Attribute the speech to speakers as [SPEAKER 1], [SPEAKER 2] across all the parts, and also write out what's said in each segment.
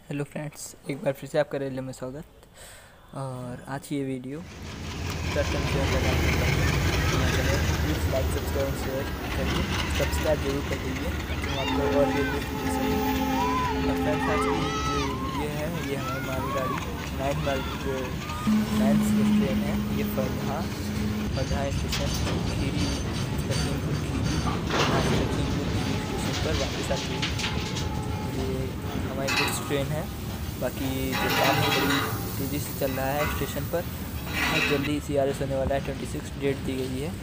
[SPEAKER 1] Hello friends, एक बार फिर से आपका रेडियो में स्वागत। और आज की ये video please like subscribe share करिए, सब्सक्राइब जरूर कर दीजिए ताकि हम आपको और वीडियो मिल सकें। और फ्रेंड्स, आज की जो ये है ये हमारी मालगाड़ी 9 ट्रेन है। ये फरधा स्टेशन खीरी लखीमपुर स्टेशन पर वापस आती है। ये हमारी गुड्स ट्रेन है। बाकी जो काम है बड़ी तेज़ी से चल रहा है स्टेशन पर। बहुत जल्दी CRS होने वाला है, 26 डेट दी गई है।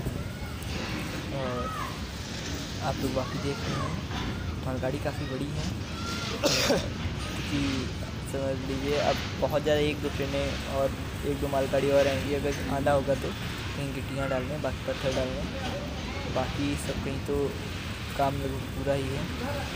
[SPEAKER 1] और आप लोग बाकी देख रहे हैं मालगाड़ी काफ़ी बड़ी है कि समझ लीजिए अब बहुत ज़्यादा 1-2 ट्रेनें और 1-2 मालगाड़ी और आएंगी। अगर आना होगा तो कहीं गिट्टियाँ डालने, बाकी पत्थर डालने, बाकी सब कहीं तो काम लगभग पूरा ही है।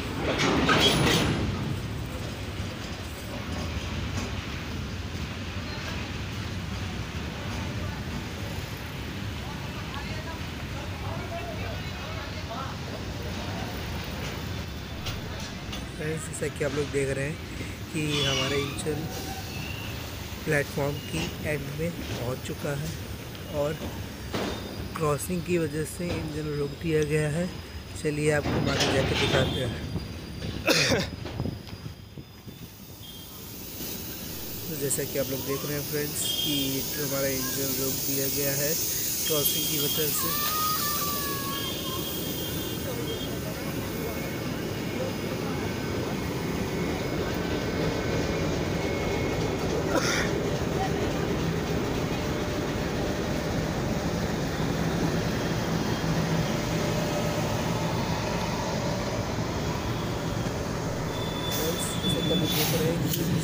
[SPEAKER 2] जैसा कि आप लोग देख रहे हैं कि हमारा इंजन प्लेटफॉर्म की एंड में पहुंच चुका है और क्रॉसिंग की वजह से इंजन रोक दिया गया है। चलिए आपको आगे जाकर दिखाते हैं। तो जैसा कि आप लोग देख रहे हैं फ्रेंड्स कि हमारा इंजन रोक दिया गया है क्रॉसिंग की वजह से। देख रहे हैं कि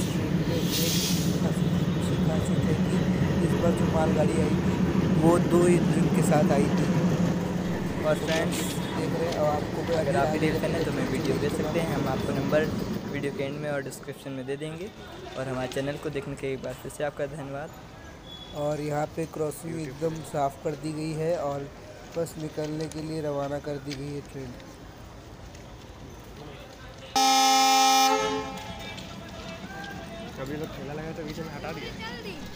[SPEAKER 2] इस बार जो मालगाड़ी आई थी वो 2 इंजन के साथ आई थी।
[SPEAKER 1] और फ्रेंड्स
[SPEAKER 2] देख रहे हैं और आपको
[SPEAKER 1] अगर आप भी देखते हैं तो मैं वीडियो दे सकते हैं। हम आपको नंबर वीडियो के एंड में और डिस्क्रिप्शन में दे देंगे। और हमारे चैनल को देखने के एक बार फिर से आपका धन्यवाद।
[SPEAKER 2] और यहाँ पे क्रॉसिंग एकदम साफ़ कर दी गई है और बस निकलने के लिए रवाना कर दी गई है ट्रेन।
[SPEAKER 3] कभी लोग ठेला लगा तो बीच में हटा दिया।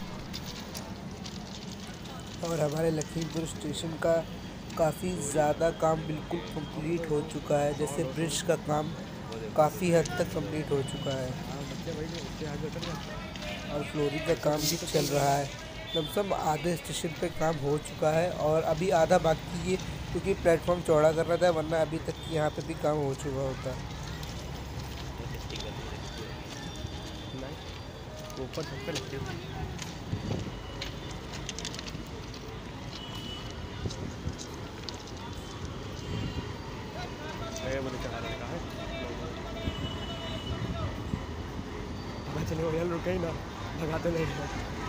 [SPEAKER 2] और हमारे लखीमपुर स्टेशन का काफ़ी ज़्यादा काम बिल्कुल कंप्लीट हो चुका है। जैसे ब्रिज का काम काफ़ी हद तक कंप्लीट हो चुका है और फ्लोरिंग का काम भी चल रहा है। लमसम आधे स्टेशन पे काम हो चुका है और अभी आधा बाकी है क्योंकि प्लेटफॉर्म चौड़ा करना था, वरना अभी तक यहाँ पे भी काम हो चुका होता।
[SPEAKER 3] ऊपर छत पे लगती है। मुझे चढ़ा रखा है। मैं चले भैया रुके ही ना, भगाते नहीं हैं।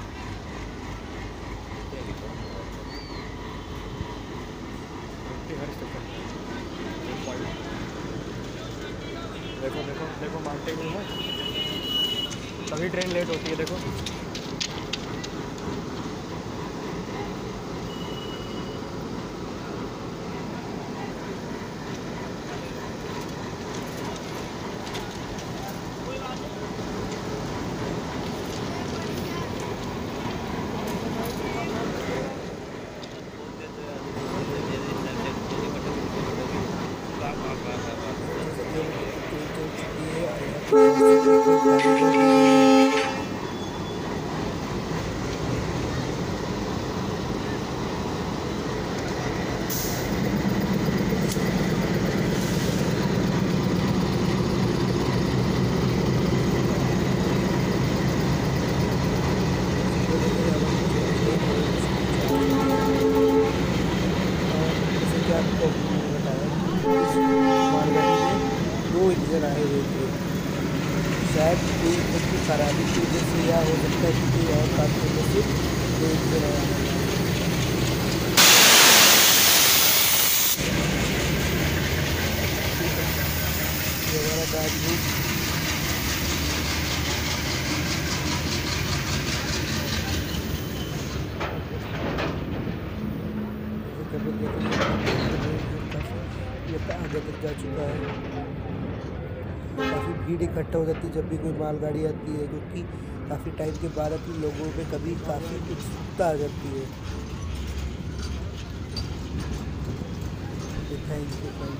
[SPEAKER 3] हर स्टेशन देखो देखो देखो मारते हुए हैं, तभी ट्रेन लेट होती है। देखो
[SPEAKER 2] इंजन आए हुए थे, शायद कोई इंजन की खराबी की वजह से या हो सकता है कि कोई और काम की वजह से 2 इंजन आए। हमारा गाड़ी आगे तक जा चुका है। काफ़ी भीड़ इकट्ठा हो जाती है जब भी कोई मालगाड़ी आती है, क्योंकि काफ़ी टाइम के बाद अपने लोगों में कभी काफ़ी उत्सुकता आ जाती है। Thank you.